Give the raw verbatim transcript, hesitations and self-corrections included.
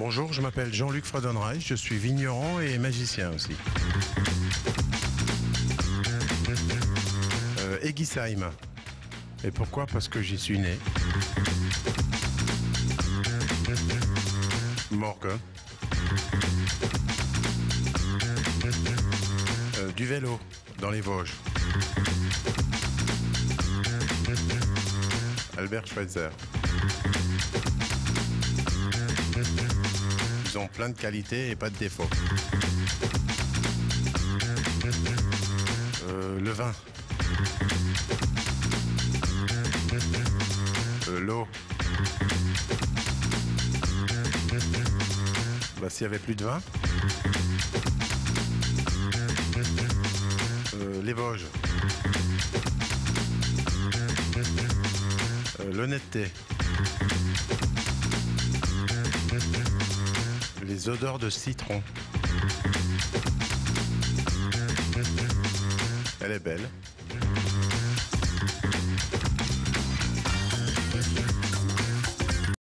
Bonjour, je m'appelle Jean-Luc Freudenreich, je suis vigneron et magicien aussi. Euh, Eguisheim. Et pourquoi? Parce que j'y suis né. Morgue. Euh, du vélo, dans les Vosges. Albert Schweitzer. Ils ont plein de qualités et pas de défauts. Euh, le vin. Euh, l'eau. Bah, s'il n'y avait plus de vin. Euh, les Vosges. Euh, l'honnêteté. Les odeurs de citron. Elle est belle.